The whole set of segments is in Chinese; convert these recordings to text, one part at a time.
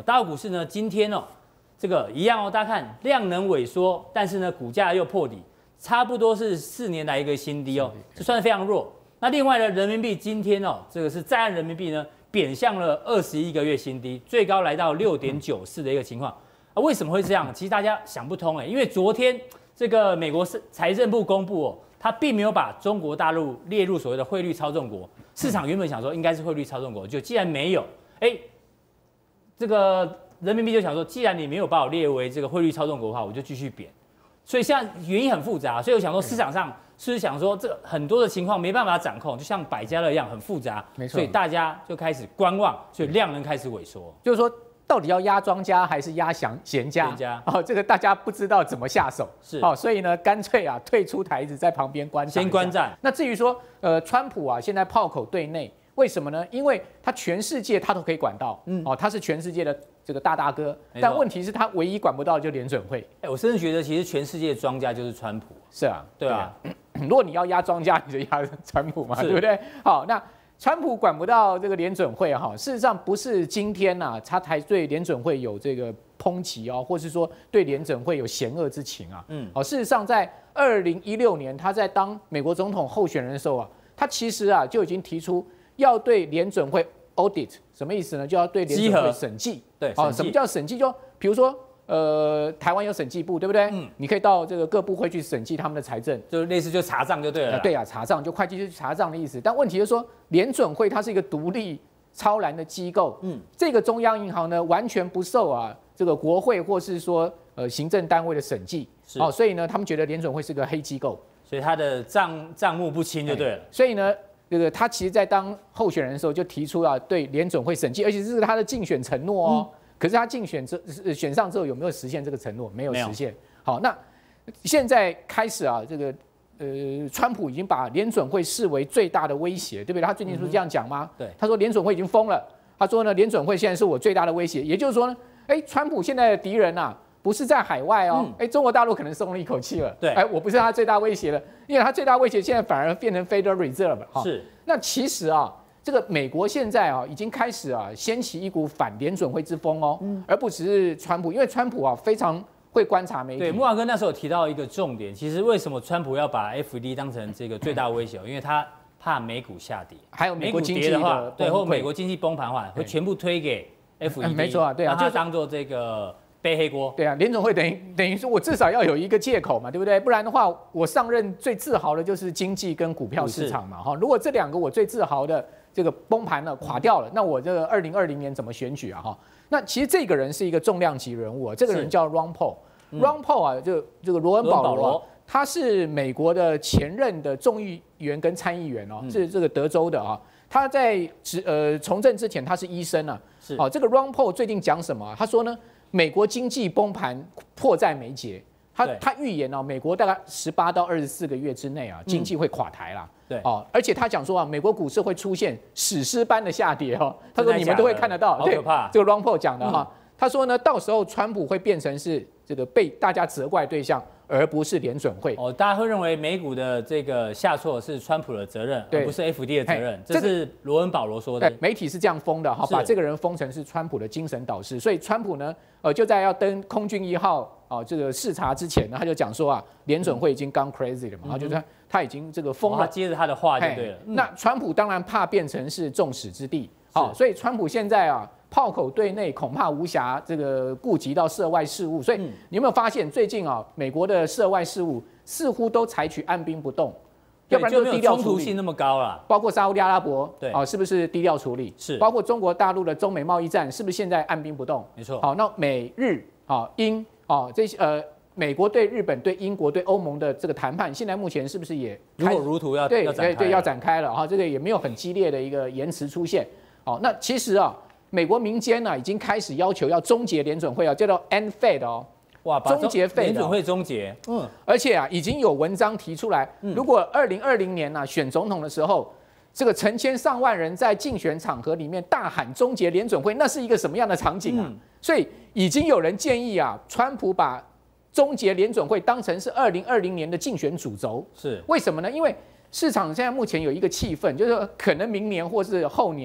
大陆股市呢，今天哦，这个一样哦，大家看量能萎缩，但是呢，股价又破底，差不多是4年来一个新低哦，这算是非常弱。那另外呢，人民币今天哦，这个是在岸人民币呢贬向了21个月新低，最高来到6.94的一个情况。为什么会这样？其实大家想不通因为昨天这个美国财政部公布哦，它并没有把中国大陆列入所谓的汇率操纵国。市场原本想说应该是汇率操纵国，就既然没有，这个人民币就想说，既然你没有把我列为这个汇率操纵国的话，我就继续贬。所以现在原因很复杂，所以我想说市场上是不是想说这个很多的情况没办法掌控，就像百家乐一样很复杂， 没错， 所以大家就开始观望，所以量能开始萎缩。 就是说，到底要压庄家还是压闲家？这个大家不知道怎么下手， 是所以呢，干脆退出台子，在旁边观察， 先观战。 那至于说，川普啊，现在炮口对内，为什么呢？因为他全世界他都可以管到，他是全世界的这个大哥，但问题是他唯一管不到就联准会。 我甚至觉得，其实全世界的庄家就是川普。 是啊， 对啊。 如果你要压庄家，你就压川普嘛，对不对？好，那川普管不到这个联准会事实上不是今天他才对联准会有这个抨击或是说对联准会有嫌恶之情事实上在2016年他在当美国总统候选人的时候他其实就已经提出要对联准会 audit， 什么意思呢？就要对联准会审计。 对， 什么叫审计？就比如说。台湾有审计部，对不对？你可以到这个各部会去审计他们的财政， 就类似就查账就对了。 对啊，查账就会计去查账的意思。但问题就是说，联准会它是一个独立超然的机构，这个中央银行呢完全不受这个国会或是说行政单位的审计，所以呢他们觉得联准会是个黑机构， 所以他的账目不清就对了。 所以呢，这个他其实在当候选人的时候就提出对联准会审计，而且这是他的竞选承诺可是他竞选选上之后有没有实现这个承诺？没有实现。好，那现在开始这个川普已经把联准会视为最大的威胁，对不对？他最近是这样讲吗？ 对， 他说联准会已经疯了。他说呢，联准会现在是我最大的威胁。也就是说呢，川普现在的敌人不是在海外中国大陆可能松了一口气了。 对， 我不是他最大威胁了，因为他最大威胁现在反而变成 Federal Reserve 了。 是， 那其实这个美国现在已经开始掀起一股反联准会之风而不只是川普，因为川普非常会观察媒体。 对，木华哥那时候有提到一个重点，其实为什么川普要把 FED 当成这个最大威胁？因为他怕美股下跌， 还有美国经济的话，对，或美国经济崩盘的话，会全部推给 FED。 没错对啊， 就当做这个背黑锅。 对啊，联总会等于说我至少要有一个借口嘛，对不对？不然的话，我上任最自豪的就是经济跟股票市场嘛，如果这两个我最自豪的这个崩盘了、垮掉了，那我这个2020年怎么选举那其实这个人是一一重量级人物这个人叫 Ron Paul。Ron Paul 就这个罗恩保罗他是美国的前任的众议员跟参议员是这个德州的他在从政之前他是医生是这个 Ron Paul 最近讲什么？他说呢，美国经济崩盘迫在眉睫。他预言美国大概18到24个月之内经济会垮台啦。 对而且他讲说美国股市会出现史诗般的下跌他说你们都会看得到， 好可怕。 这个 Ron Paul 讲的他说呢，到时候川普会变成是这个被大家责怪对象，而不是联准会。 大家会认为美股的这个下挫是川普的责任，而不是 FD 的责任。这是罗恩保罗说的。 媒体是这样封的把这个人封成是川普的精神导师。所以川普呢，就在要登空军1号这个视察之前呢，他就讲说联准会已经gone crazy 了嘛，就是他已经这个疯了。 他接着他的话就对了。 那川普当然怕变成是众矢之的，所以川普现在炮口对内恐怕无暇这个顾及到涉外事务，所以你有没有发现最近美国的涉外事务似乎都采取按兵不动，要不然就低调处理， 冲突性那么高了。 包括沙烏地阿拉伯， 对是不是低调处理？ 是， 包括中国大陆的中美贸易战，是不是现在按兵不动？ 没错。 那美日英这些美国对日本、对英国、对欧盟的这个谈判，现在目前是不是也如火如荼要展开了这个也没有很激烈的一个言辞出现。那其实美国民间已经开始要求要终结联准会叫做 end Fed 哇， 终结 Fed 联准会终结。 而且已经有文章提出来，如果2020年选总统的时候，这个成千上万人在竞选场合里面大喊终结联准会，那是一个什么样的场景所以已经有人建议川普把终结联准会当成是2020年的竞选主轴。 是为什么呢？因为市场现在目前有一个气氛，就是可能明年或是后年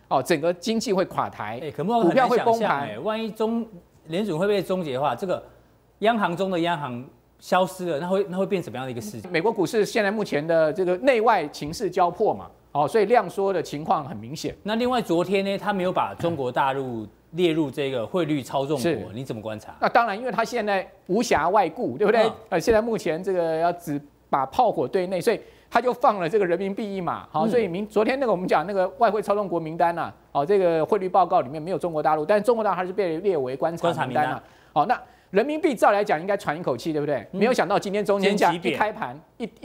整个经济会垮台， 可不股票会崩盘。 万一联准会被终结的话，这个央行中的央行消失了，那会变什么样的一个事情？ 美国股市现在目前的这个内外情势交迫嘛，所以量缩的情况很明显。 那另外昨天呢，他没有把中国大陆列入这个汇率操纵国，你怎么观察？ 那当然，因为他现在无暇外顾，对不对？现在目前这个要只把炮火对内，所以他就放了这个人民币一马。好，所以昨天那个我们讲那个外汇操纵国名单啊，这个汇率报告里面没有中国大陆，但是中国大陆还是被列为观察名单啊。好，那人民币照来讲应该喘一口气，对不对？没有想到今天中间价一开盘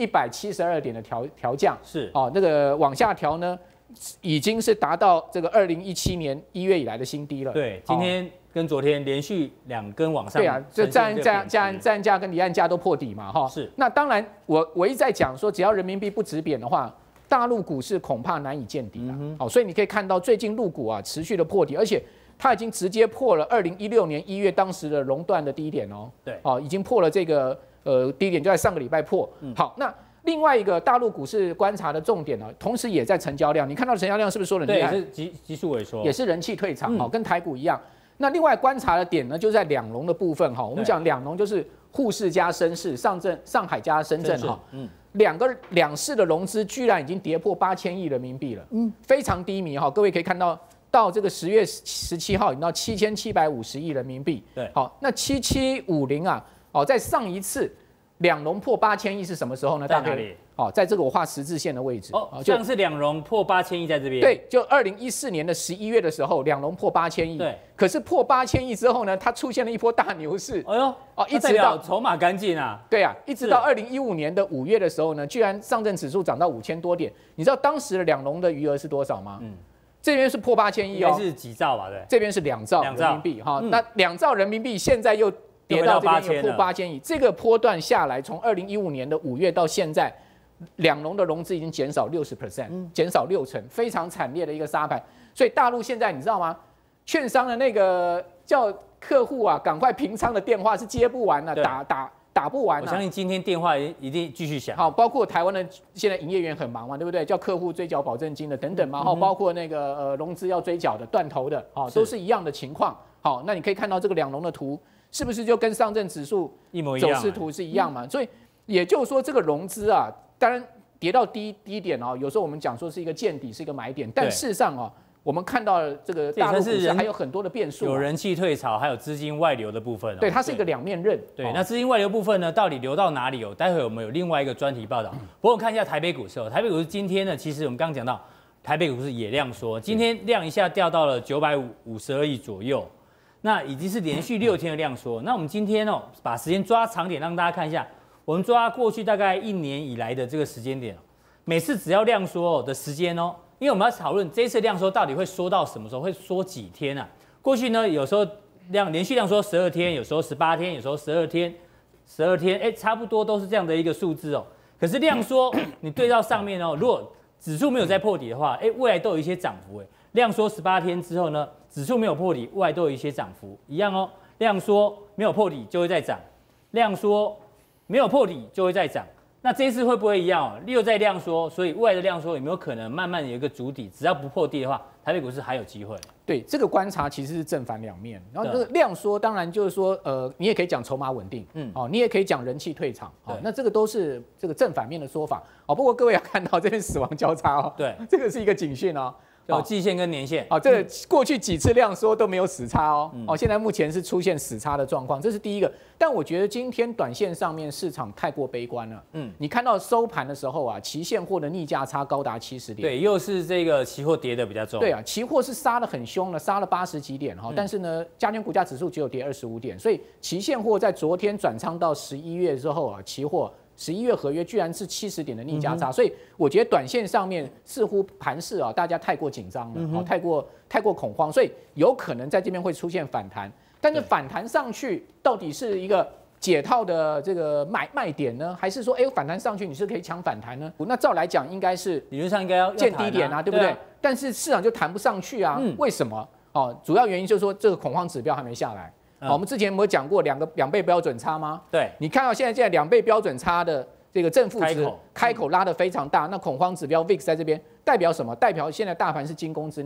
172点的调降， 是那个往下调呢，已经是达到这个2017年1月以来的新低了。 对，今天跟昨天连续2根往上。 对啊，这站价跟离岸价都破底嘛，哈。 是。 那当然，我一直在讲说，只要人民币不止贬的话，大陆股市恐怕难以见底啊。好，所以你可以看到最近陆股啊持续的破底，而且它已经直接破了2016年1月当时的熔断的低点哦。 对。 已经破了这个低点，就在上个礼拜破。好，那另外一个大陆股市观察的重点呢，同时也在成交量。你看到成交量是不是说得很厉害？ 对，是急速萎缩， 也是人气退场，跟台股一样。那另外观察的点呢，就在两龙的部分哈。我们讲两龙就是沪市加深市，上海加深圳哈。两市的融资居然已经跌破8000亿人民币了，非常低迷哈。各位可以看到这个10月17号已经到7750亿人民币。 对， 好，那7750啊，在上一次两融破8000亿是什么时候呢？ 在哪里？ 在这个我画十字线的位置。 上次两融破8000亿在这边。 对，就2014年的11月的时候，两融破8000亿。 对。 可是破8000亿之后呢，它出现了一波大牛市。 哎呦， 一直到筹码干净啊。 对啊，一直到2015年的5月的时候呢，居然上证指数涨到5000多点。你知道当时的两融的余额是多少吗？这边是破8000亿哦。 应该是几兆吧？对。 这边是2兆人民币哈。那2兆人民币现在又跌到这边又破8000亿，这个波段下来，从2015年的5月到现在，两融的融资已经减少60%，减少60%，非常惨烈的一个沙盘。所以大陆现在你知道吗？券商的那个叫客户啊，赶快平仓的电话是接不完了，打不完。 我相信今天电话一定继续响。 好，包括台湾的现在营业员很忙嘛，对不对？叫客户追缴保证金的等等嘛，包括那个融资要追缴的断头的，都是一样的情况。好，那你可以看到这个两融的图。是不是就跟上证指数一模一样， 走势图是一样嘛？所以也就是说，这个融资啊，当然跌到低点哦，有时候我们讲说是一个见底，是一个买点，但事实上哦，我们看到这个大陆股市还有很多的变数， 有人气退潮，还有资金外流的部分。 对，它是一个两面刃。 对，那资金外流部分呢，到底流到哪里？待会我们有另外一个专题报道。不过我看一下台北股市，台北股市今天呢，其实我们刚刚讲到，台北股市也量缩，今天量一下掉到了952亿左右。那已经是连续6天的量缩。那我们今天把时间抓长点，让大家看一下，我们抓过去大概1年以来的这个时间点，每次只要量缩的时间因为我们要讨论这一次量缩到底会缩到什么时候，会缩几天啊？过去呢，有时候连续量缩12天，有时候18天，有时候12天，差不多都是这样的一个数字可是量缩你对到上面如果指数没有再破底的话，未来都有一些涨幅量缩18天之后呢？指数没有破底，未来都有一些涨幅，一样量缩没有破底就会再涨，量缩没有破底就会再涨。那这一次会不会一样又在量缩？所以未来的量缩有没有可能慢慢有一个筑底？只要不破底的话，台北股市还有机会。 对，这个观察其实是正反两面。然后这个量缩，当然就是说，你也可以讲筹码稳定，你也可以讲人气退场，那这个都是这个正反面的说法。不过各位要看到这边死亡交叉对， 这个是一个警讯有季线跟年线， 这个过去几次量缩都没有死叉现在目前是出现死叉的状况，这是第一个。但我觉得今天短线上面市场太过悲观了，你看到收盘的时候啊，期现货的逆价差高达70点， 对，又是这个期货跌的比较重， 对啊，期货是杀得很凶了，杀了80几点但是呢，加权股价指数只有跌25点，所以期现货在昨天转仓到11月之后啊，期货11月合约居然是70点的逆价差，所以我觉得短线上面似乎盘势大家太过紧张了，太过恐慌，所以有可能在这边会出现反弹。但是反弹上去到底是一个解套的这个卖点呢，还是说反弹上去你是可以抢反弹呢？那照来讲应该是理论上应该要见低点对不对？但是市场就弹不上去啊，为什么？主要原因就是说这个恐慌指标还没下来。我们之前有没有讲过两倍标准差吗？ 对， 你看到现在2倍标准差的这个正负值开口拉得非常大，那恐慌指标 VIX 在这边代表什么？代表现在大盘是惊弓之鸟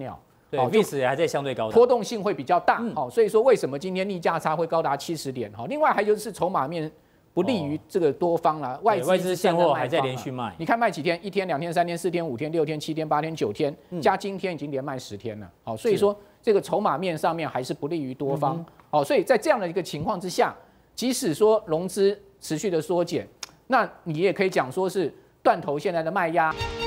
对，VIX 也还在相对高档， 波动性会比较大。好，所以说为什么今天逆价差会高达70点？好，另外还有就是筹码面不利于这个多方啦，外资现货还在连续卖。 你看卖几天？1天、2天、3天、4天、5天、6天、7天、8天、9天，加今天已经连卖10天了。好，所以说这个筹码面上面还是不利于多方。好，所以在这样的一个情况之下，即使说融资持续的缩减，那你也可以讲说是断头现在的卖压。